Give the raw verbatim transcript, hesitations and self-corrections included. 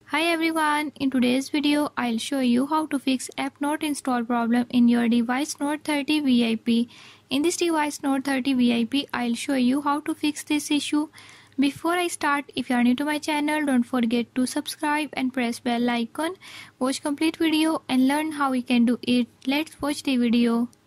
Hi everyone, in today's video I'll show you how to fix app not installed problem in your device Note thirty V I P. In this device Note thirty V I P, I'll show you how to fix this issue. Before I start, if you are new to my channel, don't forget to subscribe and press bell icon. Watch complete video and learn how we can do it. Let's watch the video.